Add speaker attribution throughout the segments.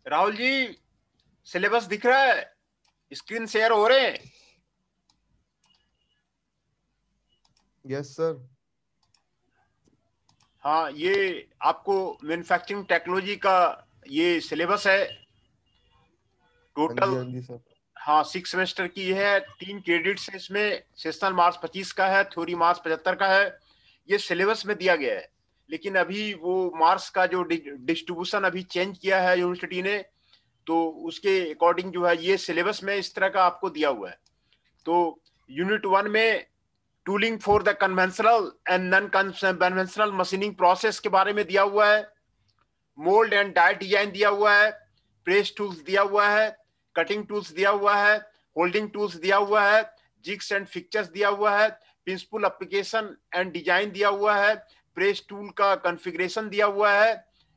Speaker 1: Rahul ji, syllabus दिख रहा है? स्क्रीन शेयर हो रहे हैं?
Speaker 2: Yes sir.
Speaker 1: हाँ, ये आपको मैन्युफैक्चरिंग टेक्नोलॉजी का ये सिलेबस है
Speaker 2: हाँ जी,
Speaker 1: टोटल।
Speaker 2: हाँ जी सर।
Speaker 1: हाँ, 6 सेमेस्टर की है, 3 क्रेडिट्स है इसमें। सेशनल मार्क्स 25 का है, थ्योरी मार्क्स 75 का है। ये सिलेबस में दिया गया है, लेकिन अभी वो मार्क्स का जो डिस्ट्रीब्यूशन अभी चेंज किया है यूनिवर्सिटी ने, तो उसके अकॉर्डिंग जो है ये सिलेबस में इस तरह का आपको दिया हुआ है। तो यूनिट 1 में tooling for the conventional and non conventional machining process के बारे में दिया हुआ है। मोल्ड एंड डाई डिजाइन दिया हुआ है। प्रेस टूल्स दिया हुआ है। कटिंग टूल्स दिया हुआ है। होल्डिंग टूल्स दिया हुआ है। जिग्स एंड फिक्चर्स दिया हुआ है। प्रिंसिपल एप्लीकेशन एंड डिजाइन दिया हुआ है। प्रेस टूल का कॉन्फ़िगरेशन दिया हुआ है।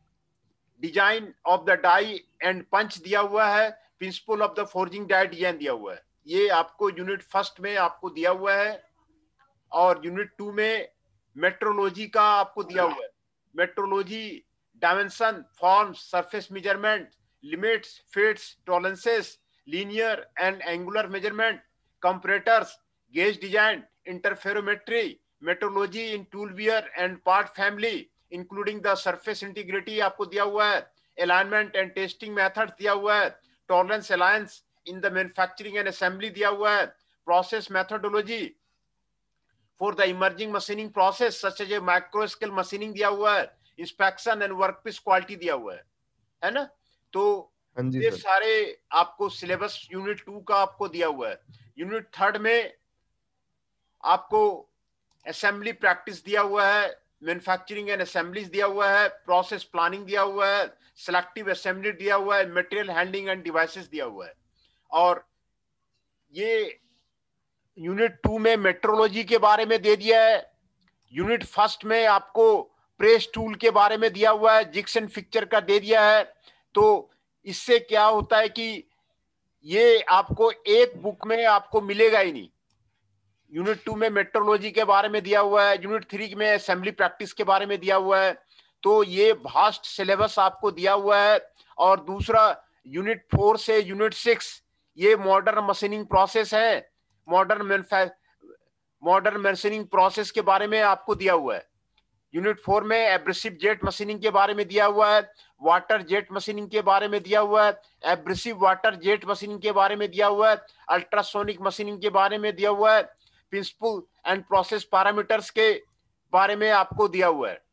Speaker 1: Design of the die and punch दिया हुआ है। Principle of the forging die design दिया हुआ है। ये आपको यूनिट फर्स्ट में आपको दिया हुआ है। और यूनिट 2 में मेट्रोलॉजी का आपको दिया हुआ है। Metrology, dimension, forms, surface measurement, limits, fits, tolerances, linear and angular measurement, comparators, gauge design, interferometry, metrology in tool wear and part family including the surface integrity आपको दिया हुआ है। अलाइनमेंट एंड टेस्टिंग मेथड दिया हुआ है। Tolerance allowance in the manufacturing and assembly दिया हुआ है। Process methodology for the emerging machining process such as micro scale machining दिया हुआ है। इंस्पेक्शन एंड वर्कपीस क्वालिटी दिया हुआ है ना? तो
Speaker 2: हाँ जी
Speaker 1: ये
Speaker 2: सर।
Speaker 1: सारे आपको सिलेबस यूनिट 2 का आपको दिया हुआ है। यूनिट 3 में आपको असेंबली प्रैक्टिस दिया हुआ है। मैन्युफैक्चरिंग एंड असेंबलीज दिया हुआ है। प्रोसेस प्लानिंग दिया हुआ है। सिलेक्टिव असेंबली दिया हुआ है। मटेरियल हैंडलिंग एंड डिवाइसेस दिया हुआ है। और ये यूनिट 2 में मेट्रोलॉजी के बारे में दे दिया है। यूनिट फर्स्ट में आपको प्रेस टूल के बारे में दिया हुआ है। जिग्स एंड फिक्चर का दे दिया है। तो इससे क्या होता है कि ये आपको एक बुक में आपको मिलेगा ही नहीं। यूनिट 2 में मेट्रोलॉजी के बारे में दिया हुआ है। यूनिट 3 में असेंबली प्रैक्टिस के बारे में दिया हुआ है। तो ये वास्ट सिलेबस आपको दिया हुआ है। और दूसरा, यूनिट 4 से यूनिट 6 ये मॉडर्न मशीनिंग प्रोसेस है। मॉडर्न मॉडर्न मशीनिंग प्रोसेस के बारे में आपको दिया हुआ है। यूनिट 4 में एब्रेसिव जेट मशीनिंग के बारे में दिया हुआ है। वाटर जेट मशीनिंग के बारे में दिया हुआ है। एब्रेसिव वाटर जेट मशीनिंग के बारे में दिया हुआ है। अल्ट्रासोनिक मशीनिंग के बारे में दिया हुआ है। प्रिंसिपल एंड प्रोसेस पैरामीटर्स के बारे में आपको दिया हुआ है।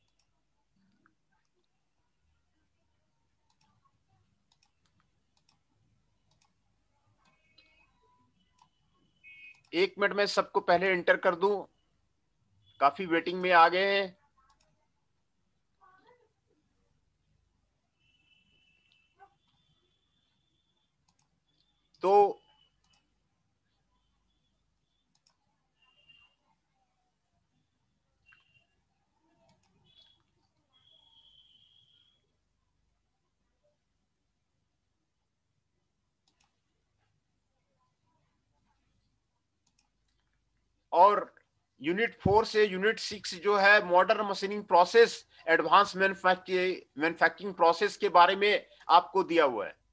Speaker 1: एक मिनट में सबको पहले एंटर कर दूं, काफी वेटिंग में आ गए हैं। तो और यूनिट 4 से यूनिट 6 जो है modern machining process, advance manufacturing process के बारे में आपको दिया हुआ है।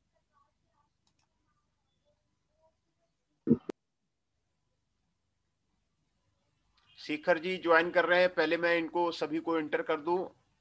Speaker 1: शेखर जी ज्वाइन कर रहे हैं, पहले मैं इनको सभी को एंटर कर दूं।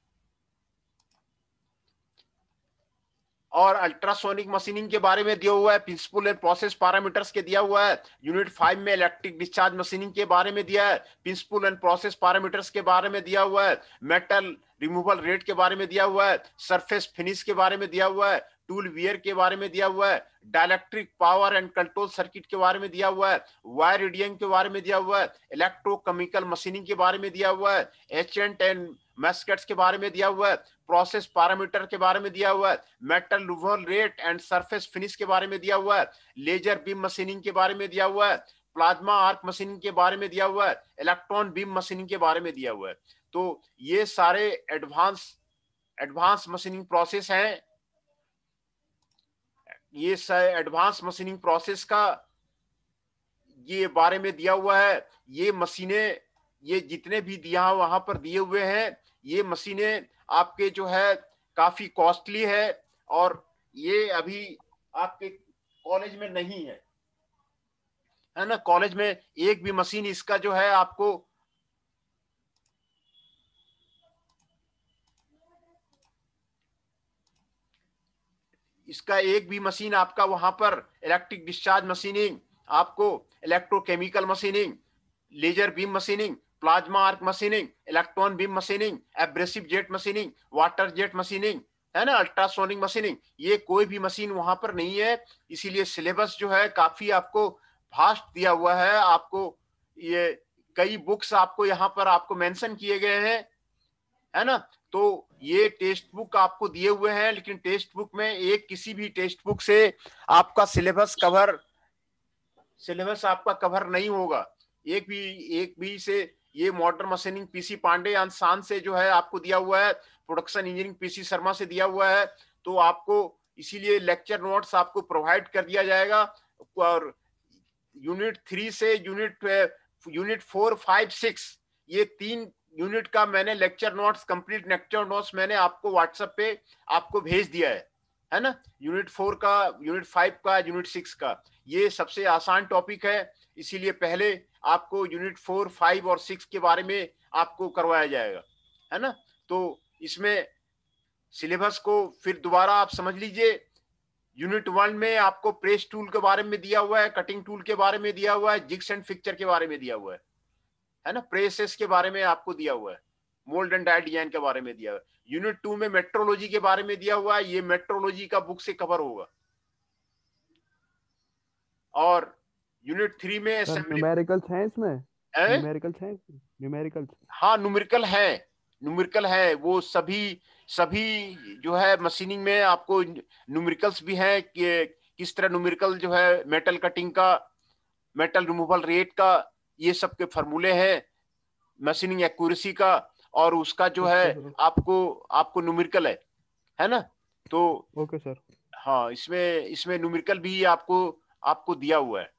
Speaker 1: और अल्ट्रासोनिक मशीनिंग के बारे में दिया हुआ है। प्रिंसिपल एंड प्रोसेस पैरामीटर्स के दिया हुआ है। यूनिट 5 में इलेक्ट्रिक डिस्चार्ज मशीनिंग के बारे में दिया है। प्रिंसिपल एंड प्रोसेस पैरामीटर्स के बारे में दिया हुआ है। मेटल रिमूवल रेट के बारे में दिया हुआ है। सरफेस फिनिश के बारे में दिया हुआ है। टूल वियर के बारे में दिया हुआ है। Dielectric power and control circuit के बारे में दिया हुआ है। वायर रीडिंग के बारे में दिया हुआ है। इलेक्ट्रोकेमिकल मशीनिंग के बारे में दिया हुआ है। एचेंट एंड मैस्केट्स के बारे में दिया हुआ है। प्रोसेस पैरामीटर के बारे में दिया हुआ है। Metal removal rate and surface finish के बारे में दिया हुआ है। लेजर बीम मशीनिंग के बारे में दिया हुआ है। प्लाज्मा आर्क मशीनिंग के बारे में दिया हुआ है। इलेक्ट्रॉन बीम मशीनिंग के बारे में दिया हुआ है। तो ये सारे एडवांस मशीनिंग प्रोसेस हैं। ये एडवांस मशीनिंग प्रोसेस का ये बारे में दिया हुआ है। ये मशीनें, ये जितने भी दिया वहां पर दिए हुए हैं, ये मशीनें आपके जो है काफी कॉस्टली है और ये अभी आपके कॉलेज में नहीं है ना। कॉलेज में एक भी मशीन इसका जो है आपको इसका एक भी मशीन आपका वहां पर इलेक्ट्रिक डिस्चार्ज मशीनिंग, आपको electrochemical machining, laser beam machining, plasma arc machining, electron beam machining, abrasive jet machining, water jet machining, है ना, अल्ट्रासोनिक मशीनिंग, ये कोई भी मशीन वहां पर नहीं है। इसीलिए सिलेबस जो है काफी आपको फास्ट दिया हुआ है। आपको ये कई बुक्स आपको यहाँ पर आपको मेंशन किए गए हैं, है ना। तो ये टेक्स्ट बुक आपको दिए हुए हैं, लेकिन टेक्स्ट बुक में एक किसी भी टेक्स्ट बुक से आपका सिलेबस आपका कवर नहीं होगा। एक भी से ये मॉडर्न मशीनिंग पीसी पांडे अंशान से जो है आपको दिया हुआ है, प्रोडक्शन इंजीनियरिंग पीसी शर्मा से दिया हुआ है। तो आपको इसीलिए लेक्चर नोट्स आपको प्रोवाइड कर दिया जाएगा। और यूनिट 3 से यूनिट 4, 5, 6 ये 3 यूनिट का मैंने lecture notes, complete lecture notes मैंने आपको व्हाट्सएप पे आपको भेज दिया है ना। यूनिट 4 का, यूनिट 5 का, यूनिट 6 का ये सबसे आसान टॉपिक है। इसीलिए पहले आपको यूनिट 4, 5 और 6 के बारे में आपको करवाया जाएगा, है ना। तो इसमें सिलेबस को फिर दोबारा आप समझ लीजिए। यूनिट 1 में आपको प्रेस टूल के बारे में दिया हुआ है, कटिंग टूल के बारे में दिया हुआ है, जिग्स एंड फिक्चर के बारे में दिया हुआ है ना, प्रेसेस के बारे में आपको दिया हुआ है, मोल्ड एंड डाई डिजाइन के बारे में दिया हुआ है। यूनिट 2 में मेट्रोलॉजी के बारे में दिया हुआ है, ये मेट्रोलॉजी का बुक से कवर होगा। और यूनिट 3 में असेंबली,
Speaker 3: न्यूमेरिकल्स हैं इसमें, न्यूमेरिकल्स हैं, न्यूमेरिकल्स,
Speaker 1: हाँ न्यूमेरिकल है वो सभी जो है मशीनिंग में आपको न्यूमेरिकल्स भी हैं कि किस तरह न्यूमेरिकल जो है मेटल कटिंग का, मेटल रिमूवल रेट का, ये सब के फार्मूले हैं, मशीनिंग एक्यूरेसी का, और उसका जो है आपको न्यूमेरिकल है ना। तो
Speaker 3: ओके सर,
Speaker 1: हाँ इसमें न्यूमेरिकल भी आपको दिया हुआ है,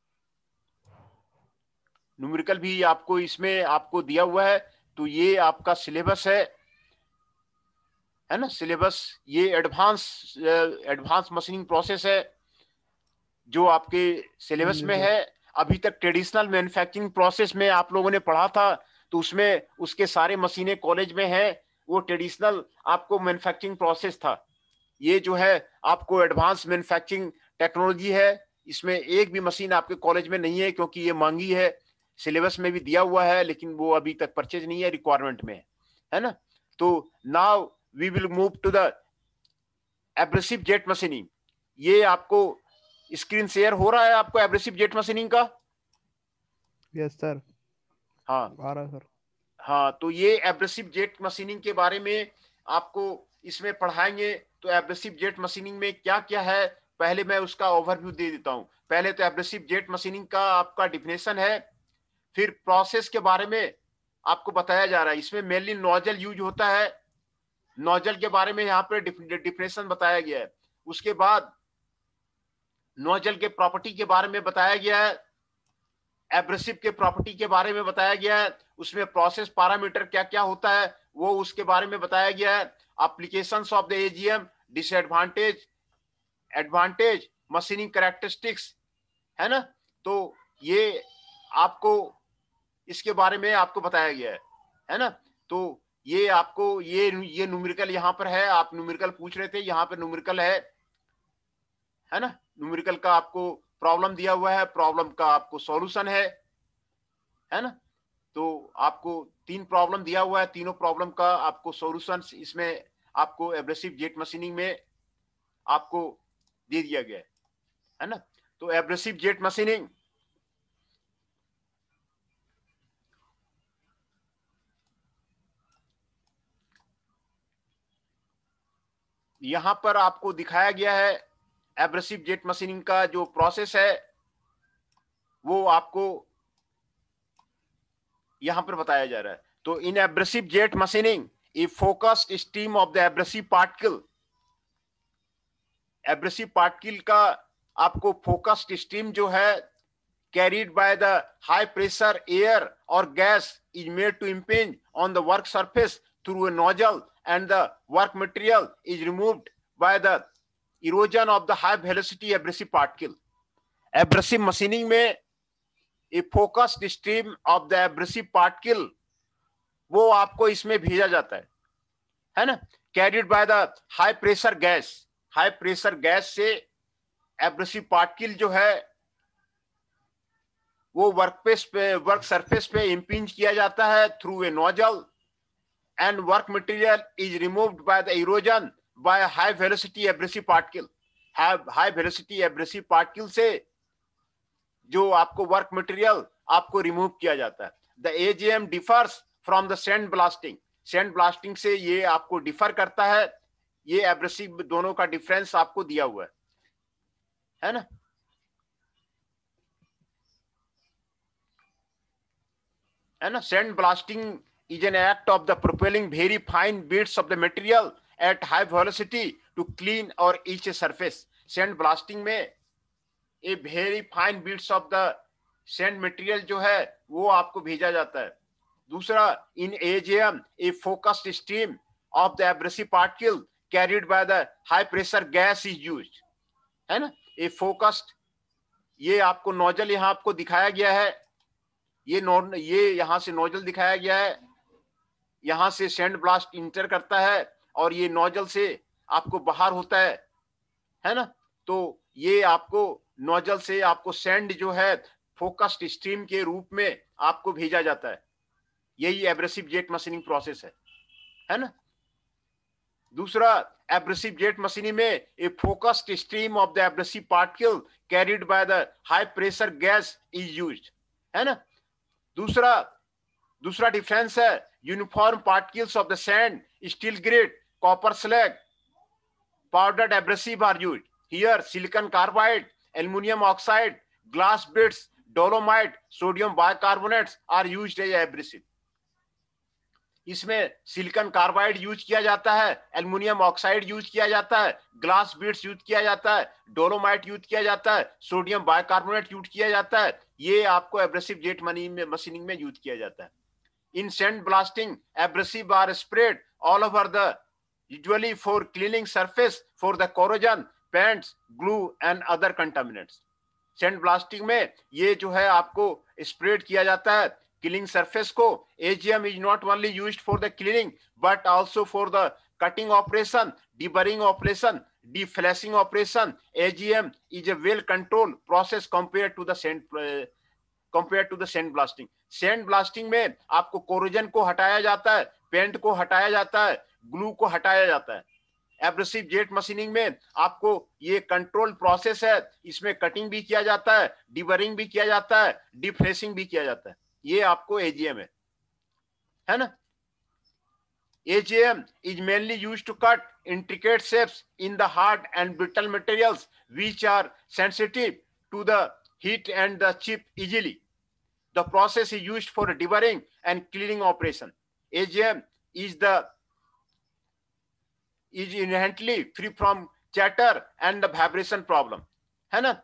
Speaker 1: न्यूमेरिकल भी आपको इसमें आपको दिया हुआ है। तो ये आपका सिलेबस है ना। सिलेबस ये एडवांस मशीनिंग प्रोसेस है जो आपके सिलेबस में है। अभी तक ट्रेडिशनल मैन्युफैक्चरिंग प्रोसेस में आप लोगों ने पढ़ा था, तो उसमें उसके सारे मशीनें कॉलेज में हैं, वो ट्रेडिशनल आपको मैन्युफैक्चरिंग प्रोसेस था। ये जो है आपको एडवांस मैन्युफैक्चरिंग टेक्नोलॉजी है। इसमें एक भी मशीन आपके कॉलेज में नहीं है, क्योंकि ये मांगी है, सिलेबस में भी दिया हुआ है, लेकिन वो अभी तक परचेज नहीं है, रिक्वायरमेंट में है ना। तो now we will move to the abrasive jet machining. ये आपको स्क्रीन शेयर हो रहा है आपको एब्रेसिव जेट मशीनिंग का?
Speaker 3: यस सर,
Speaker 1: हाँ
Speaker 3: आ रहा है सर।
Speaker 1: हाँ, तो ये एब्रेसिव जेट मशीनिंग के बारे में आपको इसमें पढ़ाएंगे। तो एब्रेसिव जेट मशीनिंग में क्या क्या है, पहले मैं उसका ओवरव्यू दे देता हूं। पहले तो एब्रेसिव जेट मशीनिंग का आपका डिफिनेशन है, फिर प्रोसेस के बारे में आपको बताया जा रहा है। इसमें मेनली नोजल यूज होता है, नोजल के बारे में यहाँ पे डिफिनेशन बताया गया है। उसके बाद नोजल के प्रॉपर्टी के बारे में बताया गया है, एब्रेसिव के प्रॉपर्टी के बारे में बताया गया है, उसमें प्रोसेस पैरामीटर क्या क्या होता है वो उसके बारे में बताया गया है। Applications of the AGM, disadvantage, advantage, machining characteristics, है ना। तो ये आपको इसके बारे में आपको बताया गया है ना। तो ये आपको ये न्यूमेरिकल यहाँ पर है, आप न्यूमेरिकल पूछ रहे थे, यहाँ पे न्यूमेरिकल है ना। न्यूमेरिकल का आपको प्रॉब्लम दिया हुआ है, प्रॉब्लम का आपको सॉल्यूशन है ना। तो आपको 3 प्रॉब्लम दिया हुआ है, तीनों प्रॉब्लम का आपको सॉल्यूशन इसमें आपको एब्रेसिव जेट मशीनिंग में आपको दे दिया गया है ना। तो एब्रेसिव जेट मशीनिंग यहां पर आपको दिखाया गया है। एब्रेसिव जेट मशीनिंग का जो प्रोसेस है वो आपको यहां पर बताया जा रहा है। तो in abrasive jet machining a focused stream of the abrasive particle, abrasive particle का आपको फोकस्ड स्ट्रीम जो है carried by the high pressure air or gas is made to impinge on the work surface through a nozzle, and the work material is removed by the erosion of the high velocity abrasive particle. Abrasive machining में a focused stream of the abrasive particle वो आपको इसमें भेजा जाता है ना, carried by the high pressure gas. high pressure gas से abrasive particle जो है वो वर्क सरफेस पे impinge किया जाता है through a nozzle, and work material is removed by the erosion by a high velocity abrasive particle. high velocity abrasive particle से जो आपको वर्क मटेरियल आपको रिमूव किया जाता है. The AGM differs from the sand blasting. sand blasting से ये आपको डिफर करता है. ये एब्रेसिव दोनों का डिफरेंस आपको दिया हुआ है ना. है ना. sand blasting is an act of the propelling very fine bits of the material at high velocity to clean or etch a surface. sand blasting में a very fine bits of the sand material जो है वो आपको भेजा जाता है. दूसरा, in AGM a focused stream of the abrasive particle carried by the high pressure gas is used. है ना. a focused, ये आपको नोजल यहाँ आपको दिखाया गया है. ये यहाँ से नोजल दिखाया गया है. यहाँ से सैंड ब्लास्ट इंटर करता है और ये नोजल से आपको बाहर होता है ना. तो ये आपको नोजल से आपको सैंड जो है फोकस्ड स्ट्रीम के रूप में आपको भेजा जाता है. यही एब्रेसिव जेट मशीनिंग प्रोसेस है ना. दूसरा, एब्रेसिव जेट मशीनिंग में a focused stream of the abrasive particle carried by the high pressure gas is used. है ना. दूसरा डिफरेंस है, uniform particles of the sand, steel grade, copper slag, powdered abrasive are used. Here silicon carbide, aluminium oxide, glass bits, dolomite, sodium bicarbonates are used as abrasive. इसमें silicon carbide use किया जाता है, aluminium oxide use किया जाता है, glass beads use किया जाता है, डोलोमाइट यूज किया जाता है, सोडियम बाइकार्बोनेट यूज किया जाता है. ये आपको एब्रेसिव जेट मशीनिंग में यूज किया जाता है. In sand blasting abrasive are spread all over the usually for cleaning surface for the corrosion, paints, glue and other contaminants. Sand blasting में ये जो है आपको स्प्रेड किया जाता है क्लीनिंग सरफेस को. AGM is not only used for the cleaning but also for the cutting operation, deburring operation, deflashing operation. AGM is a well controlled process compared to the sand blasting. sand blasting में आपको corrosion को हटाया जाता है, paint को हटाया जाता है, ग्लू को हटाया जाता है. एब्रेसिव जेट मशीनिंग में आपको ये कंट्रोल प्रोसेस है. इसमें कटिंग भी किया जाता है, डिबरिंग भी किया जाता है, डिफ्लेशिंग भी किया जाता है. ये आपको AGM है ना. AGM is mainly used to cut intricate shapes in the hard and brittle materials which are sensitive to the heat and the chip easily. The process is used for deburring and cleaning operation. AGM is inherently free from chatter and the vibration problem. है ना.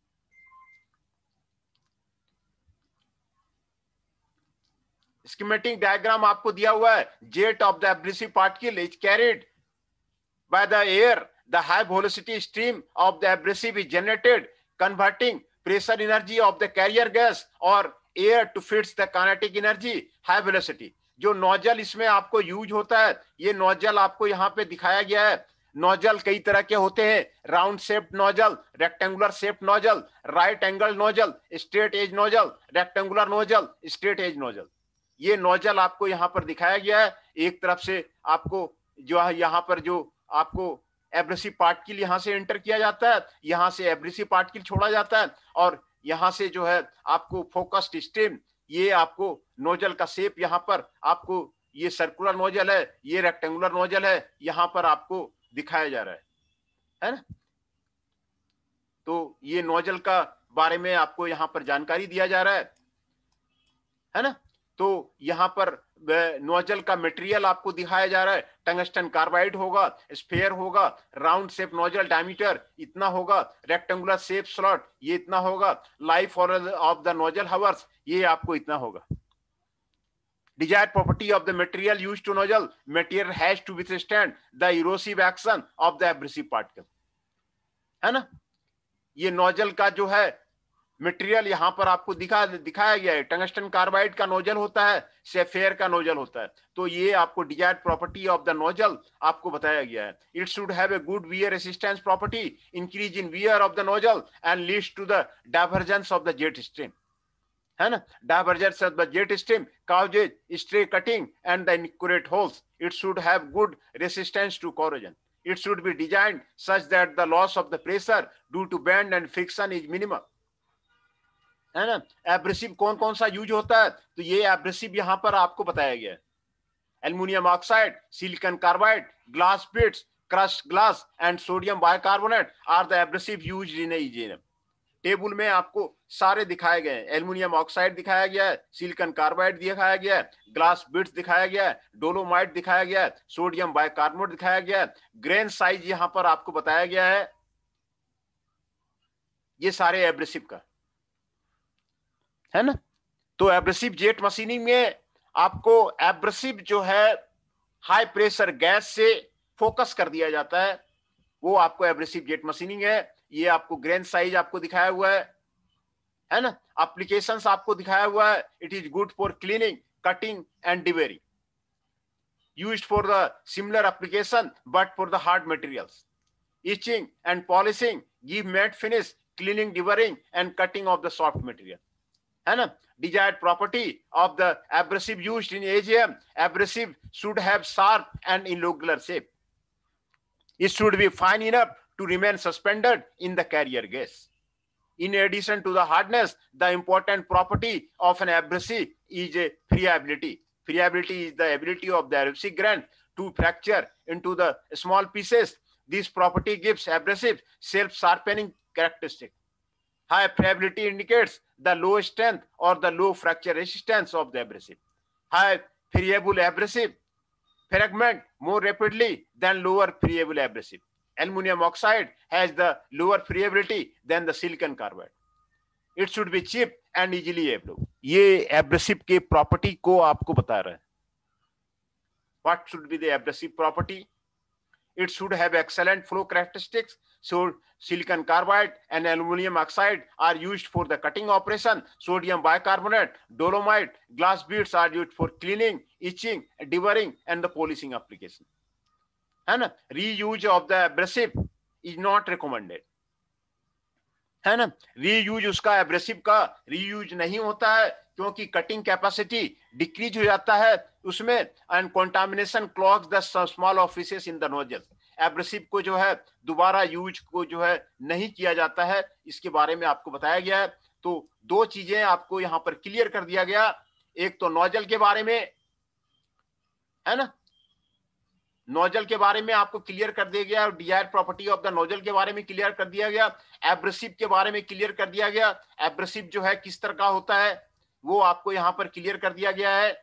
Speaker 1: Schematic diagram आपको दिया हुआ है. Jet of the abrasive particle is carried by the air. The high velocity stream of the abrasive is generated, converting pressure energy of the carrier gas or air to fits the kinetic energy high velocity. जो nozzle इसमें आपको use होता है, ये nozzle आपको यहाँ पे दिखाया गया है. नोजल कई तरह के होते हैं. Round shaped nozzle, rectangular shaped nozzle, right angle nozzle, straight edge nozzle, rectangular nozzle, straight edge nozzle. ये नोजल आपको यहाँ पर दिखाया गया है. एक तरफ से आपको जो है यहाँ पर जो आपको एब्रेसिव पार्टिकल यहाँ से एंटर किया जाता है, यहाँ से एब्रेसिव पार्टिकल छोड़ा जाता है और यहाँ से जो है आपको फोकस्ड स्ट्रीम, ये आपको नोजल का शेप यहाँ पर आपको ये सर्कुलर नोजल है, ये रेक्टेंगुलर नोजल है, यहाँ पर आपको दिखाया जा रहा है ना. तो ये नोजल का बारे में आपको यहाँ पर जानकारी दिया जा रहा है ना. तो यहाँ पर नोजल का मटेरियल आपको दिखाया जा रहा है. टंगस्टन कार्बाइड होगा, स्फेयर होगा, राउंड शेप नोजल डायमीटर इतना होगा, रेक्टेंगुलर शेप स्लॉट ये इतना होगा, life of the nozzle hours ये आपको इतना होगा. Desired property of the material used to nozzle, material has to withstand the erosive action of the abrasive particle, है ना। ये नोजल का जो है मटेरियल यहां पर आपको दिखाया गया है, टंगस्टन कार्बाइड का नोजल होता है, सेफेयर का नोजल होता है। तो ये आपको desired property of the nozzle आपको बताया गया है। It should have a good wear resistance property, increase in wear of the nozzle and leads to the divergence of the jet stream, है ना। Divergence of the jet stream causes stray cutting and the inaccurate holes. It should have good resistance to corrosion. It should be designed such that the loss of the pressure due to bend and friction is minimal, है ना। Abrasive कौन कौन सा use होता है, तो ये abrasive यहां पर आपको बताया गया है। Aluminium oxide, silicon carbide, glass bits, crushed glass and sodium bicarbonate are the abrasive used in engineering. Table में आपको सारे दिखाए गए हैं। एल्युमिनियम ऑक्साइड दिखाया गया है, सिलिकॉन कार्बाइड दिखाया गया है, ग्लास बिट्स दिखाया गया है, डोलोमाइट दिखाया गया है, सोडियम बाइकार्बोनेट दिखाया गया है, ग्रेन साइज यहां पर आपको बताया गया है। ये सारे एब्रेसिव का है ना। तो एब्रेसिव जेट मशीनिंग में आपको एब्रेसिव जो है हाई प्रेशर गैस से फोकस कर दिया जाता है, वो आपको एब्रेसिव जेट मशीनिंग है। ये आपको ग्रेन साइज आपको दिखाया हुआ है ना। एप्लीकेशंस आपको दिखाया हुआ है। It is good for cleaning, cutting and deburring, used for the similar application but for the hard materials, etching and polishing, give matte finish, cleaning, deburring and cutting of the soft material, है ना। Desired property of the abrasive used in AGM, abrasive should have sharp and irregular shape. It should be fine enough to remain suspended in the carrier gas. In addition to the hardness, the important property of an abrasive is a friability. Friability is the ability of the abrasive grain to fracture into the small pieces. This property gives abrasive self-sharpening characteristic. High friability indicates the low strength or the low fracture resistance of the abrasive. High friable abrasive fragment more rapidly than lower friable abrasive. Aluminum oxide has the lower friability than the silicon carbide. It should be cheap and easily available. ये abrasive के property को आपको बता रहा है। What should be the abrasive property? It should have excellent flow characteristics. So silicon carbide and aluminum oxide are used for the cutting operation. Sodium bicarbonate, dolomite, glass beads are used for cleaning, etching, deburring and the polishing application, है ना। Reuse of the abrasive is not recommended, है ना। Reuse उसका abrasive का reuse नहीं होता है, क्योंकि कटिंग कैपेसिटी डिक्रीज हो जाता है उसमें, and contamination clogs the small orifices in the nozzle. Abrasive को जो है दोबारा यूज को जो है नहीं किया जाता है, इसके बारे में आपको बताया गया है। तो दो चीजें आपको यहां पर क्लियर कर दिया गया, एक तो नोजल के बारे में, है ना, नोजल के बारे में आपको क्लियर कर दिया गया, और desired property of the nozzle के बारे में क्लियर कर दिया गया, एब्रेसिव के बारे में क्लियर कर दिया गया। एब्रेसिव जो है किस तरह का होता है वो आपको यहां पर क्लियर कर दिया गया है।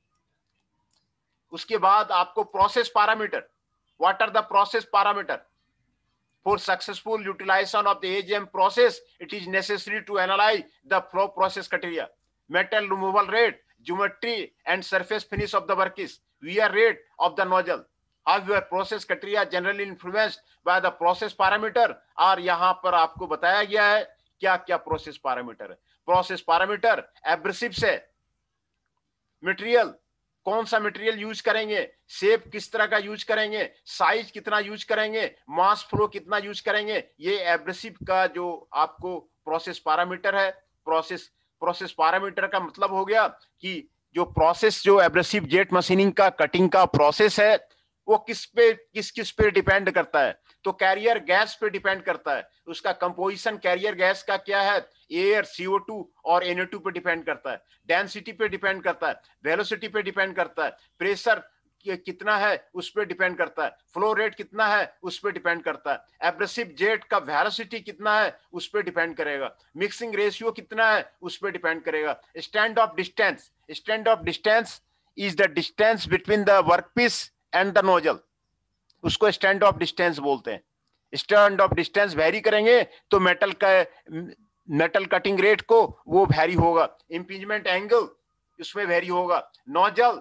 Speaker 1: उसके बाद आपको process parameter, what are the process parameter for successful utilization of the AGM process, it is necessary to analyse the flow process criteria, metal removal rate, geometry and surface finish of the works, wear rate of the nozzle. However, process criteria generally influenced by the process parameter, और यहां पर आपको बताया गया है क्या क्या process parameter है। प्रोसेस पैरामीटर एब्रेसिव से मटेरियल, कौन सा मटेरियल यूज करेंगे, शेप किस तरह का यूज करेंगे, साइज कितना यूज करेंगे, मास फ्लो कितना यूज करेंगे, ये एब्रेसिव का जो आपको प्रोसेस पैरामीटर है। प्रोसेस पैरामीटर का मतलब हो गया कि जो प्रोसेस, जो एब्रेसिव जेट मशीनिंग का कटिंग का प्रोसेस है वो किस पे डिपेंड करता है, तो कैरियर गैस पे डिपेंड करता है। उसका कंपोजिशन कैरियर गैस का क्या है, एयर, CO2 और Na2 पे डिपेंड करता है, डेंसिटी पे डिपेंड करता है, वेलोसिटी पे डिपेंड करता है, प्रेशर कितना है उस पर डिपेंड करता है, फ्लो रेट कितना है उस पर डिपेंड करता है, एब्रेसिव जेट का वेलोसिटी कितना है उस पर डिपेंड करेगा, मिक्सिंग रेशियो कितना है उस पर डिपेंड करेगा। Stand off distance, stand off distance is the distance between the workpiece and the nozzle, उसको स्टैंड ऑफ डिस्टेंस बोलते हैं। स्टैंड ऑफ डिस्टेंस वेरी करेंगे तो मेटल कटिंग रेट को वो वेरी होगा। इंपीजमेंट एंगल इसमें वेरी होगा। नोजल,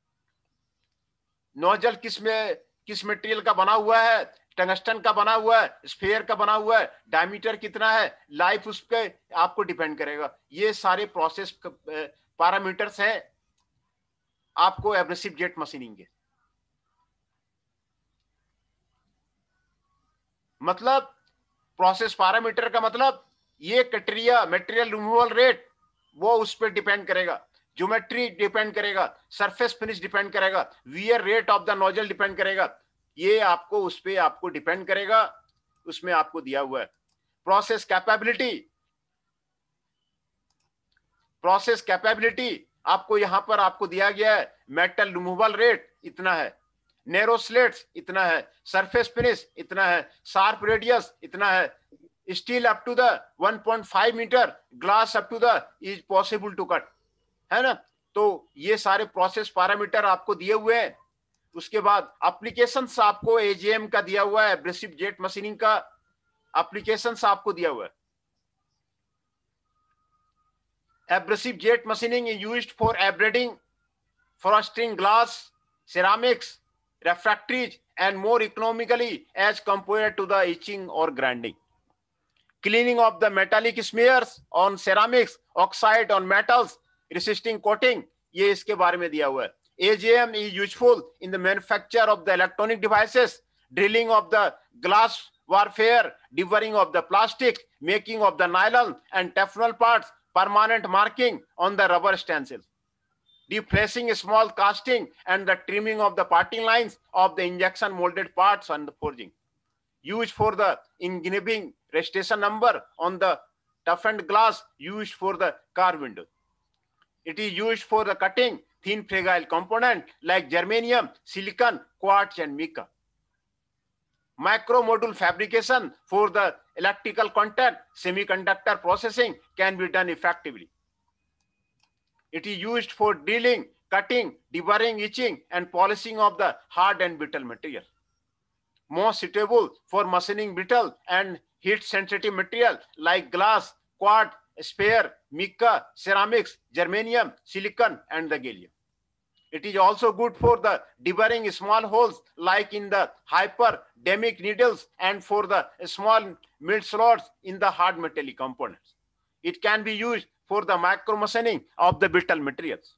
Speaker 1: नोजल किस मटेरियल का बना हुआ है, टंगस्टन का बना हुआ है, स्फेयर का बना हुआ है, डायमीटर कितना है, लाइफ उस पर आपको डिपेंड करेगा। ये सारे प्रोसेस पैरामीटर्स हैं आपको एब्रेसिव जेट मशीनिंग के। मतलब प्रोसेस पैरामीटर का मतलब ये क्राइटेरिया, मटेरियल रिमूवल रेट, वो उस पर डिपेंड करेगा, ज्योमेट्री डिपेंड करेगा, सरफेस फिनिश डिपेंड करेगा, wear rate of the nozzle depend करेगा। ये आपको उस पर आपको डिपेंड करेगा, उसमें आपको दिया हुआ है। प्रोसेस कैपेबिलिटी, प्रोसेस कैपेबिलिटी आपको यहां पर आपको दिया गया है। मेटल रिमूवल रेट इतना है, नैरो स्लेट्स इतना है, सरफेस फिनिश इतना है, शार्प रेडियस इतना है, steel up to the 1.5 metre, glass up to the is possible to cut, है ना। तो ये सारे प्रोसेस पैरामीटर आपको दिए हुए हैं। उसके बाद एप्लीकेशंस आपको एजीएम का दिया हुआ है, एब्रेसिव जेट मशीनिंग का एप्लीकेशंस आपको दिया हुआ है। Abrasive jet machining is used for abrading, frosting glass, ceramics, refractories, and more economically as compared to the etching or grinding. Cleaning of the metallic smears on ceramics, oxide on metals, resisting coating, ये इसके बारे में दिया हुआ है। AGM is useful in the manufacture of the electronic devices, drilling of the glass warfare, deburring of the plastic, making of the nylon and Teflon parts, permanent marking on the rubber stencils, defacing small casting, and the trimming of the parting lines of the injection molded parts and the forging. Used for the engraving registration number on the toughened glass used for the car window. It is used for the cutting thin fragile component like germanium, silicon, quartz, and mica. Micro module fabrication for the electrical contact semiconductor processing can be done effectively. It is used for drilling, cutting, deburring, etching, and polishing of the hard and brittle material. Most suitable for machining brittle and heat sensitive material like glass, quartz, sphere, mica, ceramics, germanium, silicon, and the gallium. It is also good for the deburring small holes like in the hyperdemic needles and for the small mid slots in the hard metallic components. It can be used for the micro machining of the brittle materials.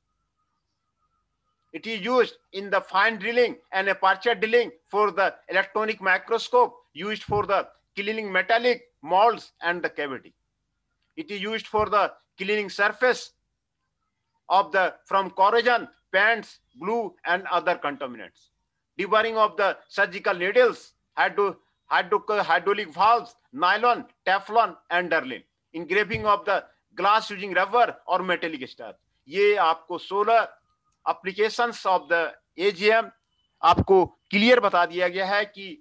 Speaker 1: It is used in the fine drilling and aperture drilling for the electronic microscope, used for the cleaning metallic molds and the cavity. It is used for the cleaning surface of the from corrosion, paints, glue, and other contaminants. Deburring of the surgical needles, hydraulic valves, nylon, Teflon, and Durlin. Engraving of the glass using rubber or metallic starch. ये आपको 16 applications of the AGM आपको clear बता दिया गया है कि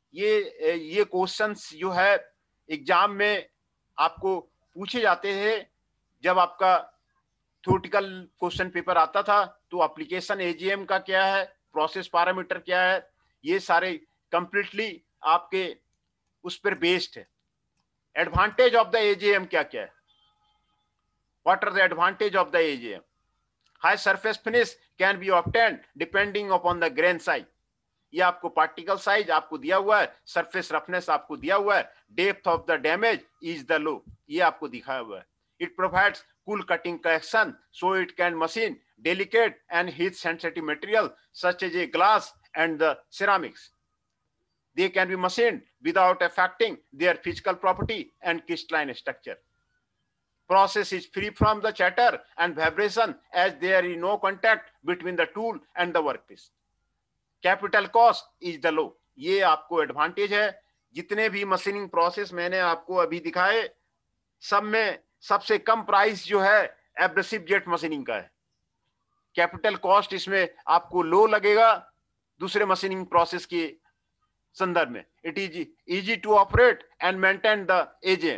Speaker 1: ये questions जो है एग्जाम में आपको पूछे जाते हैं। जब आपका थ्योरेटिकल क्वेश्चन पेपर आता था तो एप्लीकेशन एजीएम का क्या है, प्रोसेस पैरामीटर क्या है, ये सारे कंप्लीटली आपके उस पर बेस्ड है। एडवांटेज ऑफ द एजीएम क्या क्या है, what are the advantage of the AGM? High surface finish can be obtained depending upon the grain size. ये आपको पार्टिकल साइज आपको दिया हुआ है, सरफेस रफनेस आपको दिया हुआ है, depth of the damage is the low, ये आपको दिखाया हुआ है। It provides cool cutting correction so it can machine delicate and heat sensitive material such as a glass and the ceramics. They can be machined without affecting their physical property and crystalline structure. Process is free from the chatter and vibration as there is no contact between the tool and the workpiece. Capital cost is the low. ये आपको advantage है। जितने भी machining process मैंने आपको अभी दिखाए सब में सबसे कम प्राइस जो है एब्रेसिव जेट मशीनिंग का है। कैपिटल कॉस्ट इसमें आपको लो लगेगा दूसरे मशीनिंग प्रोसेस के संदर्भ में। It is easy to operate and maintain the AGM.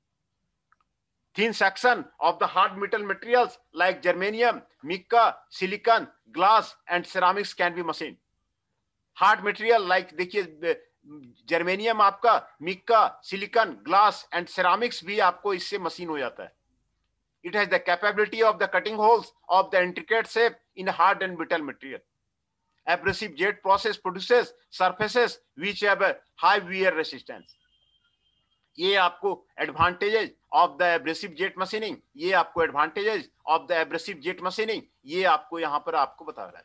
Speaker 1: Thin section of the hard metal materials like germanium, mica, silicon, glass, and ceramics can be machined. Hard material like देखिए germanium आपका, mica, silicon, glass and ceramics भी आपको इससे machine हो जाता है। It has the capability of the cutting holes of the intricate shape in hard and brittle material. Abrasive jet process produces surfaces which have a high wear resistance. ये आपको advantages of the abrasive jet machining, ये आपको advantages of the abrasive jet machining, ये आपको यहां पर आपको बता रहा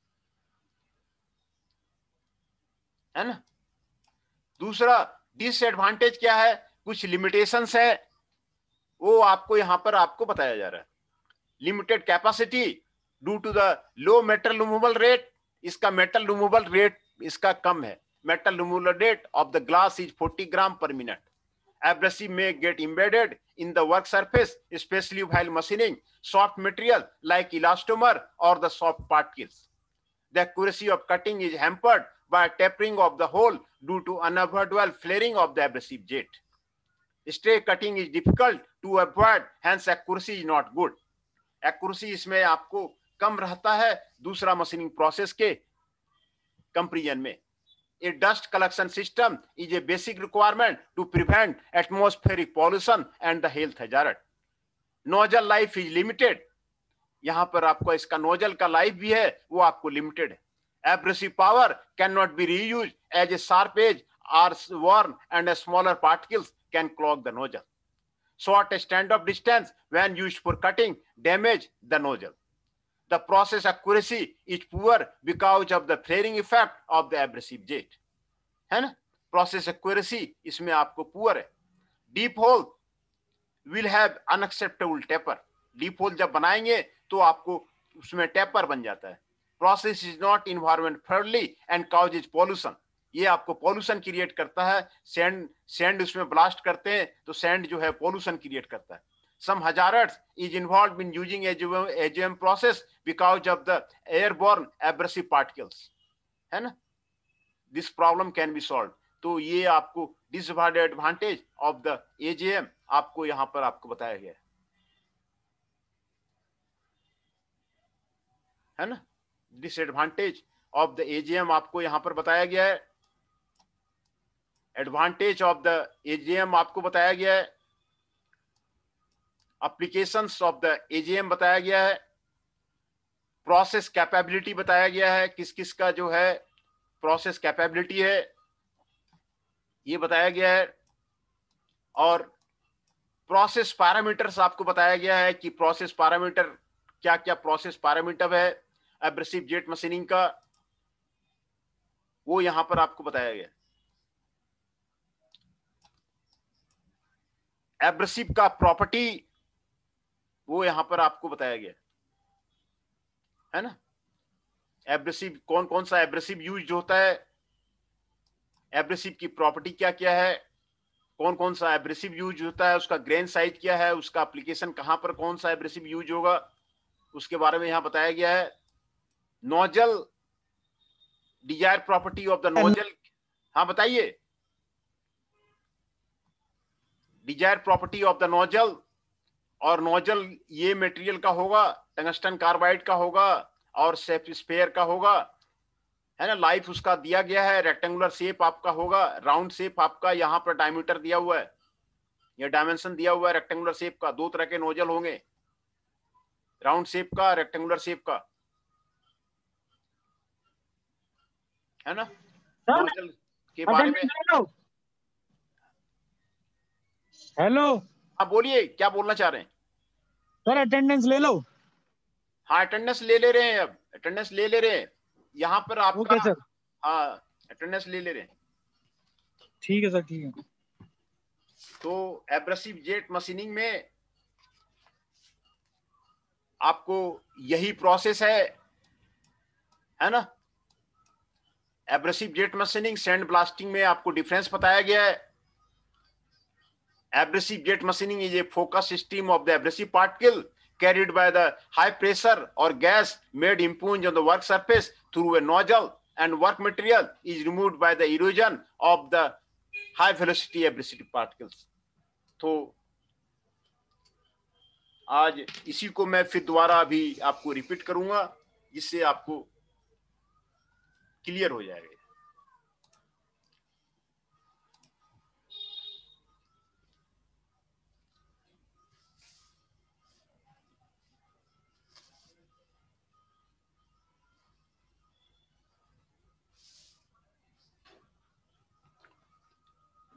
Speaker 1: है ना। दूसरा डिसएडवांटेज क्या है, कुछ लिमिटेशंस है, वो आपको यहां पर आपको बताया जा रहा है। Limited capacity due to the low metal removal rate, इसका मेटल रिमूवल रेट इसका कम है। Metal removal rate of the glass is 40 gram per minute. Abrasive may get embedded in the work surface, especially while machining soft material like elastomer or the soft particles. The accuracy of cutting is hampered by tapering of the hole due to unavoidable flaring of the abrasive jet. Stray cutting is difficult to avoid, hence accuracy is not good. Accuracy इसमें आपको कम रहता है दूसरा machining process के comparison में। A dust collection system is a basic requirement to prevent atmospheric pollution and the health hazard. Nozzle life is limited. यहां पर आपको इसका नोजल का लाइफ भी है वो आपको लिमिटेड है। Abrasive power cannot be reused as a sharp edge are worn and a smaller particles can clog the nozzle. Short stand-off distance when used for cutting damage the nozzle. The process accuracy is poor because of the flaring effect of the abrasive jet, है ना। Process accuracy इसमें आपको poor है। Deep hole will have unacceptable taper. Deep hole जब बनाएंगे तो आपको उसमें taper बन जाता है। Process is not environment friendly and causes pollution. ये आपको pollution create करता है। sand उसमें blast करते हैं तो sand जो है pollution create करता है। Some hazards is involved in using AGM process because of the airborne abrasive particles, है ना। This problem can be solved. तो ये आपको disadvantage of the AGM आपको यहाँ पर आपको बताया गया है ना। Disadvantage of the AGM आपको यहाँ पर बताया गया है। Advantage of the AGM आपको बताया गया है। एप्लीकेशंस ऑफ द एजीएम बताया गया है। प्रोसेस कैपेबिलिटी बताया गया है, किस किस का जो है प्रोसेस कैपेबिलिटी है ये बताया गया है। और प्रोसेस पैरामीटर्स आपको बताया गया है कि प्रोसेस पैरामीटर क्या क्या प्रोसेस पैरामीटर है एब्रेसिव जेट मशीनिंग का, वो यहां पर आपको बताया गया। एब्रेसिव का प्रॉपर्टी वो यहां पर आपको बताया गया है ना। एब्रेसिव कौन कौन सा एब्रेसिव यूज होता है, एब्रेसिव की प्रॉपर्टी क्या क्या है, कौन कौन सा एब्रेसिव यूज होता है, उसका ग्रेन साइज क्या है, उसका एप्लीकेशन कहां पर कौन सा एब्रेसिव यूज होगा, उसके बारे में यहां बताया गया है। Nozzle desire property of the nozzle, हाँ बताइए। Desire property of the nozzle, और नोजल ये मटेरियल का होगा, टंगस्टन कार्बाइड का होगा और स्फेयर का होगा, है ना। लाइफ उसका दिया गया है, रेक्टेंगुलर शेप आपका होगा, राउंड शेप आपका यहाँ पर डायमीटर दिया हुआ है, ये डायमेंशन दिया हुआ है रेक्टेंगुलर शेप का। दो तरह के नोजल होंगे, राउंड शेप का, रेक्टेंगुलर शेप का, है ना। नोजल के बारे में
Speaker 4: हेलो,
Speaker 1: हाँ बोलिए, क्या बोलना चाह रहे हैं
Speaker 4: सर? अटेंडेंस ले लो।
Speaker 1: हाँ अटेंडेंस ले ले रहे हैं, अब अटेंडेंस ले ले रहे हैं यहाँ पर आपका।
Speaker 4: ओके सर,
Speaker 1: हाँ अटेंडेंस ले ले रहे हैं।
Speaker 4: ठीक है सर, ठीक है।
Speaker 1: तो एब्रेसिव जेट मशीनिंग में आपको यही प्रोसेस है ना। Abrasive jet machining sand blasting में आपको डिफरेंस बताया गया है। Abrasive jet machining is a focused stream of the abrasive particle carried by the high pressure or gas made impunged on the work surface through a nozzle, and work material is removed by the erosion of the high velocity abrasive particles. तो आज इसी को मैं फिर दोबारा अभी आपको repeat करूंगा जिससे आपको क्लियर हो जाएगा।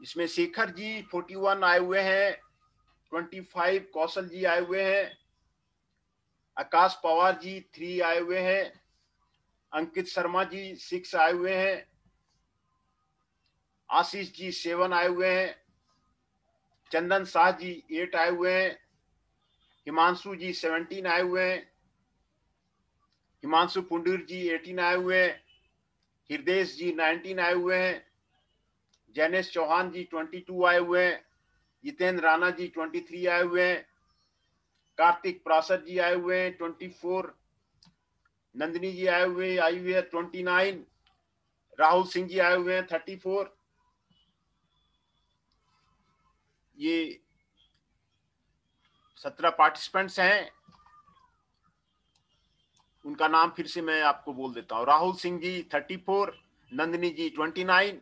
Speaker 1: इसमें शेखर जी 41 आए हुए हैं, 25 कौशल जी आए हुए हैं, आकाश पवार जी 3 आए हुए हैं, अंकित शर्मा जी 6 आए हुए हैं, आशीष जी 7 आए हुए हैं, चंदन शाह जी 8 आए हुए हैं, हिमांशु जी 17 आए हुए हैं, हिमांशु पुंडीर जी 18 आए हुए हैं, हृदय जी 19 आए हुए हैं, जैनेश चौहान जी 22 आए हुए हैं, जितेंद्र राणा जी 23 आए हुए हैं, कार्तिक प्रासर जी आए हुए हैं 24, नंदिनी जी आई हुई है 29, राहुल सिंह जी आए हुए हैं 34। ये 17 पार्टिसिपेंट्स हैं, उनका नाम फिर से मैं आपको बोल देता हूं। राहुल सिंह जी 34, नंदिनी जी 29,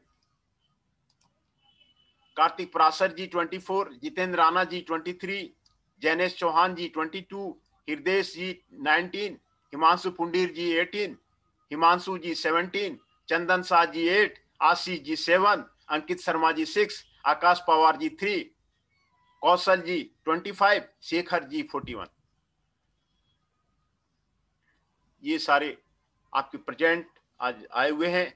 Speaker 1: कार्तिक प्रासर जी 24, जितेंद्र राणा जी 23, जैनेश चौहान जी 22, हृदय जी 19, हिमांशु पुंडीर जी 18, हिमांशु जी 17, चंदन शाह जी 8, आशीष जी 7, अंकित शर्मा जी 6, आकाश पवार जी 3, कौशल जी 25, शेखर जी 41। ये सारे आपके प्रेजेंट आज आए हुए हैं।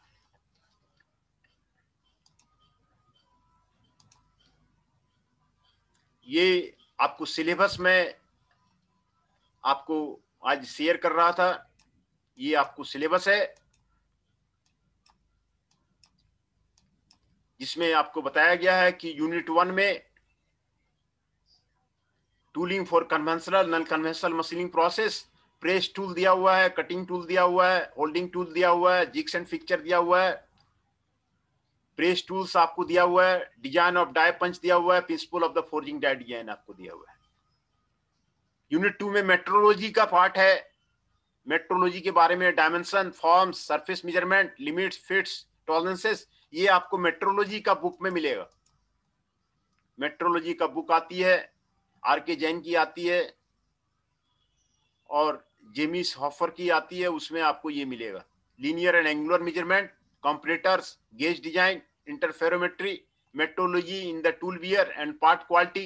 Speaker 1: ये आपको सिलेबस में आपको आज शेयर कर रहा था, ये आपको सिलेबस है जिसमें आपको बताया गया है कि यूनिट 1 में tooling for conventional non conventional machining process, press tool दिया हुआ है, कटिंग टूल दिया हुआ है, होल्डिंग टूल दिया हुआ है, जिग्स एंड फिक्चर दिया हुआ है, प्रेस टूल्स आपको दिया हुआ है, डिजाइन ऑफ डाई पंच दिया हुआ है, principle of the forging die design आपको दिया हुआ है। यूनिट 2 में मेट्रोलॉजी का पार्ट है, मेट्रोलॉजी के बारे में dimension, forms, surface measurement, limits, fits, tolerances, ये आपको मेट्रोलॉजी का बुक में मिलेगा। मेट्रोलॉजी का बुक आती है, आर के जैन की आती है और जेमिस हॉफर की आती है, उसमें आपको ये मिलेगा। Linear and angular measurement, comparators, gauge design, interferometry, metrology in the tool wear and part quality,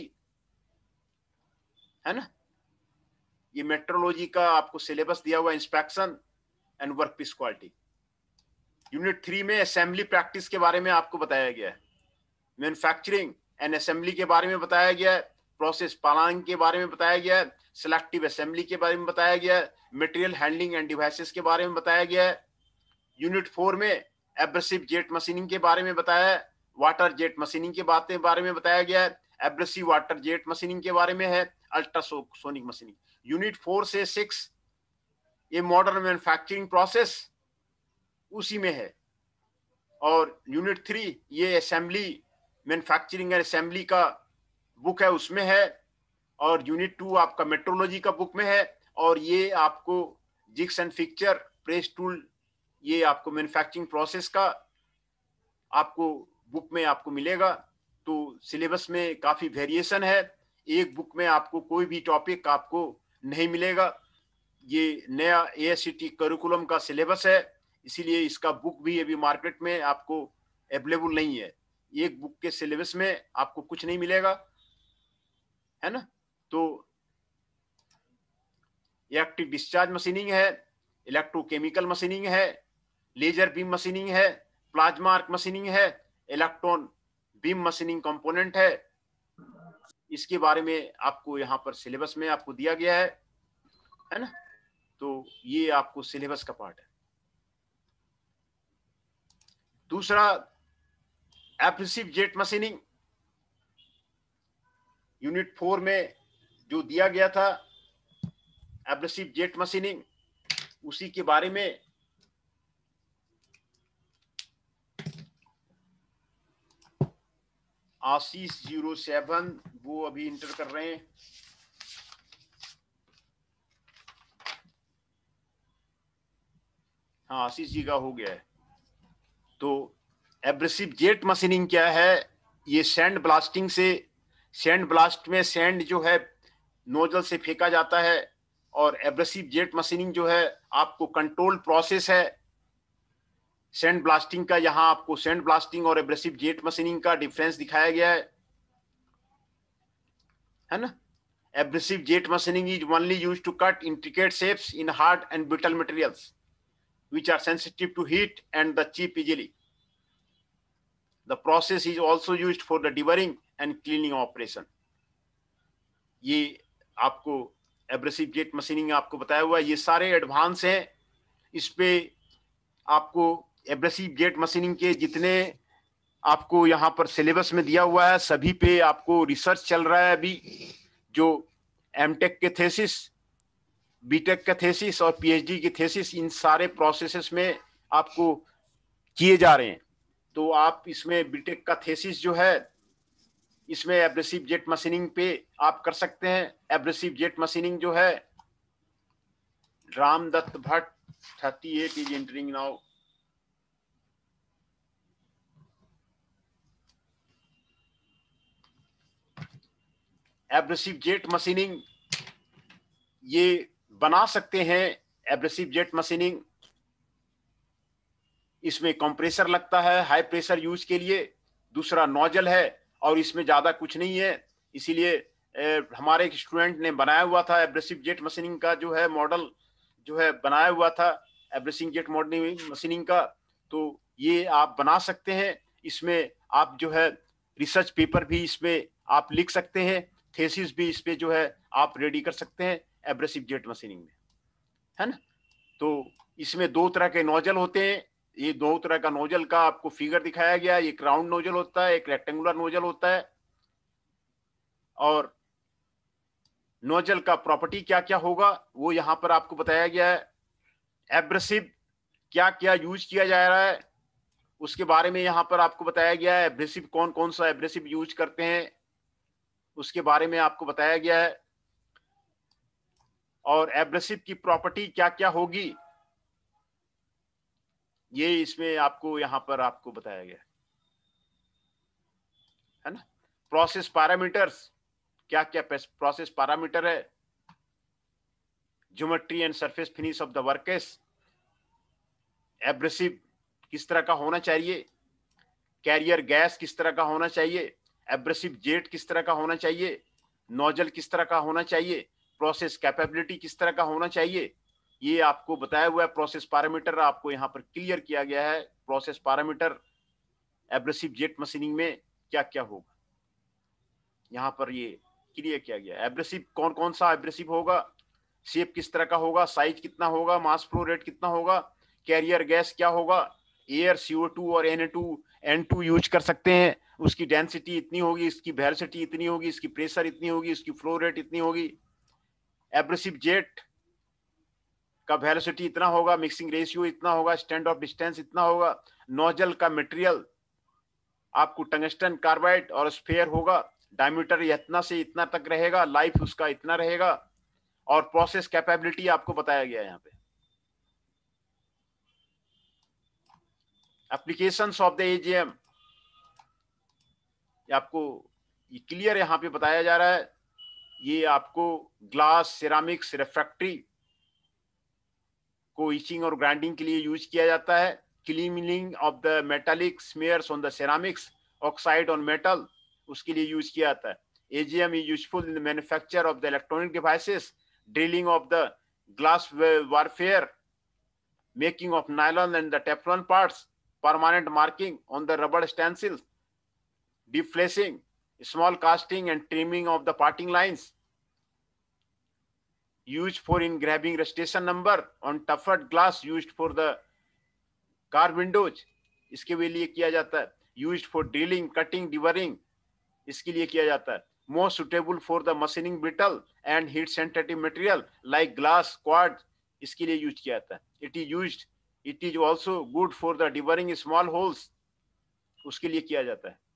Speaker 1: है ना। ये मेट्रोलॉजी का आपको सिलेबस दिया हुआ, inspection and workpiece quality. Unit 3 में असेंबली प्रैक्टिस के बारे में आपको बताया गया है, मैन्युफैक्चरिंग एंड असेंबली के बारे में बताया गया है, प्रोसेस प्लानिंग के बारे में बताया गया है, सिलेक्टिव असेंबली के बारे में बताया गया है, मटेरियल हैंडलिंग एंड डिवाइसेस के बारे में बताया गया है। यूनिट 4 में एब्रेसिव जेट मशीनिंग के बारे में बताया है, वाटर जेट मशीनिंग के बारे में बताया गया है, एब्रेसिव वाटर जेट मशीनिंग के बारे में है, अल्ट्रासोनिक मशीनिंग। यूनिट 4 से 6 ये मॉडर्न मैन्युफैक्चरिंग प्रोसेस उसी में है, और यूनिट 3 ये असेंबली मैन्युफैक्चरिंग एंड असेंबली का बुक है, उसमें है, और यूनिट 2 आपका मेट्रोलॉजी का बुक में है, और ये आपको jigs and fixture, press tool, ये आपको मैन्युफैक्चरिंग प्रोसेस का आपको बुक में आपको मिलेगा। तो सिलेबस में काफी वेरिएशन है, एक बुक में आपको कोई भी टॉपिक आपको नहीं मिलेगा। ये नया AICTE करिकुलम का सिलेबस है, इसीलिए इसका बुक भी अभी मार्केट में आपको अवेलेबल नहीं है। एक बुक के सिलेबस में आपको कुछ नहीं मिलेगा, है ना। तो इलेक्ट्रिक डिस्चार्ज मशीनिंग है, इलेक्ट्रोकेमिकल मशीनिंग है, लेजर बीम मशीनिंग है, प्लाज्मा आर्क मशीनिंग है, इलेक्ट्रॉन बीम मशीनिंग कंपोनेंट है। इसके बारे में आपको यहाँ पर सिलेबस में आपको दिया गया है ना। तो ये आपको सिलेबस का पार्ट है। दूसरा एब्रेसिव जेट मशीनिंग, यूनिट 4 में जो दिया गया था एब्रेसिव जेट मशीनिंग, उसी के बारे में आशीष 07 वो अभी इंटर कर रहे हैं। हाँ, आशीष जी का हो गया है। तो एब्रेसिव जेट मशीनिंग क्या है, ये सैंड ब्लास्टिंग से, सैंड ब्लास्ट में सैंड जो है नोजल से फेंका जाता है, और एब्रेसिव जेट मशीनिंग जो है आपको कंट्रोल प्रोसेस है, सैंड ब्लास्टिंग का, यहाँ आपको सैंड ब्लास्टिंग और एब्रेसिव जेट मशीनिंग का डिफरेंस दिखाया गया है ना। Abrasive jet machining is only used to cut intricate shapes in hard and brittle materials which are sensitive to heat and the chip easily. The process is also used for the deburring and cleaning operation. ये आपको abrasive jet machining आपको बताया हुआ है, ये सारे advance हैं। इस पे आपको एब्रेसिव जेट मशीनिंग के जितने आपको यहाँ पर सिलेबस में दिया हुआ है सभी पे आपको रिसर्च चल रहा है अभी। जो एमटेक के थेसिस, बीटेक का थेसिस और पीएचडी की थेसिस, इन सारे प्रोसेसेस में आपको किए जा रहे हैं। तो आप इसमें बीटेक का थेसिस जो है इसमें एब्रेसिव जेट मशीनिंग पे आप कर सकते हैं। एब्रेसिव जेट मशीनिंग जो है Ramdatt Bhatt 38 is entering now. Abrasive jet machining ये बना सकते हैं। एब्रेसिव जेट मशीनिंग इसमें कंप्रेसर लगता है हाई प्रेशर यूज के लिए, दूसरा नोजल है और इसमें ज्यादा कुछ नहीं है। इसीलिए हमारे एक स्टूडेंट ने बनाया हुआ था एब्रेसिव जेट मशीनिंग का जो है मॉडल जो है बनाया हुआ था एब्रेसिव जेट मशीनिंग का। तो ये आप बना सकते हैं। इसमें आप जो है रिसर्च पेपर भी इसमें आप लिख सकते हैं, थेसिस भी इस पे जो है आप रेडी कर सकते हैं एब्रेसिव जेट मशीनिंग में, है ना। तो इसमें दो तरह के नोजल होते हैं। ये दो तरह का नोजल का आपको फिगर दिखाया गया है। एक राउंड नोजल होता है, एक रेक्टेंगुलर नोजल होता है। और नोजल का प्रॉपर्टी क्या क्या होगा वो यहाँ पर आपको बताया गया है। एब्रेसिव क्या क्या यूज किया जा रहा है उसके बारे में यहाँ पर आपको बताया गया है। एब्रेसिव कौन कौन सा एब्रेसिव यूज करते हैं उसके बारे में आपको बताया गया है। और एब्रेसिव की प्रॉपर्टी क्या क्या होगी ये इसमें आपको यहाँ पर आपको बताया गया है ना। प्रोसेस पैरामीटर्स, क्या क्या प्रोसेस पैरामीटर है। Geometry and surface finish of the works. Abrasive किस तरह का होना चाहिए, कैरियर गैस किस तरह का होना चाहिए, एब्रेसिव जेट किस तरह का होना चाहिए, नोजल किस तरह का होना चाहिए, प्रोसेस कैपेबिलिटी किस तरह का होना चाहिए, ये आपको बताया हुआ है। प्रोसेस पैरामीटर आपको यहाँ पर क्लियर किया गया है। Process parameter abrasive jet machining में क्या क्या होगा यहाँ पर ये क्लियर किया गया है। एब्रेसिव कौन कौन सा एब्रेसिव होगा, शेप किस तरह का होगा, साइज कितना होगा, मास फ्लो रेट कितना होगा, कैरियर गैस क्या होगा, एयर CO2 और N2 यूज कर सकते हैं, उसकी डेंसिटी इतनी होगी, इसकी वेलोसिटी इतनी होगी, इसकी प्रेशर इतनी होगी, इसकी फ्लो रेट इतनी होगी। एब्रेसिव जेट का वेलोसिटी इतना होगा, मिक्सिंग रेशियो इतना होगा, स्टैंड ऑफ डिस्टेंस इतना होगा। नोजल का मटेरियल आपको टंगस्टन कार्बाइड और स्फेयर होगा, डायमीटर इतना से इतना तक रहेगा, लाइफ उसका इतना रहेगा। और प्रोसेस कैपेबिलिटी आपको बताया गया है यहाँ पे। एप्लीकेशंस ऑफ द AGM आपको ये क्लियर यहाँ पे बताया जा रहा है। ये आपको ग्लास, सिरामिक्स, रिफ्रैक्टरी को इचिंग और ग्राइंडिंग के लिए यूज किया जाता है। Cleaning of the metallic smears on the ceramics, oxide on metal, उसके लिए यूज किया जाता है। AGM is useful in the manufacture of the electronic devices, drilling of the glass warfare, making of nylon and the Teflon parts, permanent marking on the rubber stencils, deflacing, small casting and trimming of the parting lines, used for engraving registration number on toughened glass, used for the car windows, इसके लिए किया जाता है। used for drilling, cutting, deburring, इसके लिए किया जाता है। most suitable for the machining brittle and heat sensitive material like glass, quartz, इसके लिए यूज किया जाता है। it is also good for the deburring small holes, उसके लिए किया जाता है।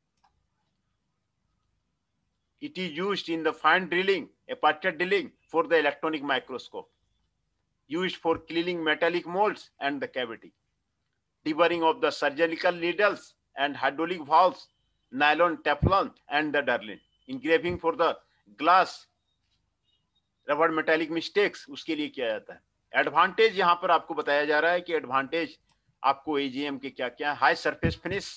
Speaker 1: it is used in the fine drilling, aperture drilling for the electronic microscope, used for cleaning metallic molds and the cavity, deburring of the surgical needles and hydraulic valves, nylon, Teflon and the Darlin, engraving for the glass, रबड़ metallic mistakes, उसके लिए किया जाता है। Advantage यहाँ पर आपको बताया जा रहा है कि एडवांटेज आपको एजीएम के क्या क्या, high surface finish,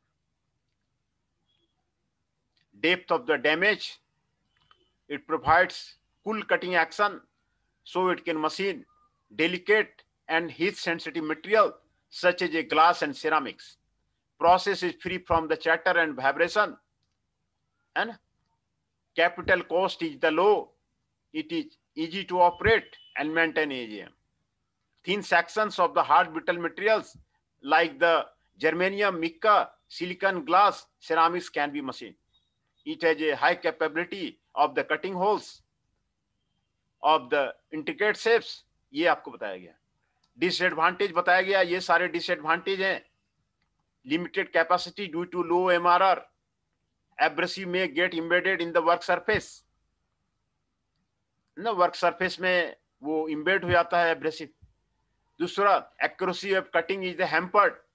Speaker 1: depth of the damage, it provides cool cutting action so it can machine delicate and heat sensitive material such as a glass and ceramics. Process is free from the chatter and vibration, and capital cost is the low. It is easy to operate and maintain AGM. Thin sections of the hard brittle materials like the germanium, mica, silicon, glass, ceramics can be machined. It has a high capability of the cutting holes of the intricate shapes. ये आपको बताया गया. Disadvantage बताया गया, ये सारे disadvantage हैं. Limited capacity due to low MRR, abrasive में get embedded in the work surface, ना वर्क सरफेस में वो इम्बेड हो जाता है एब्रेसिव. दूसरा, accuracy of cutting is the hampered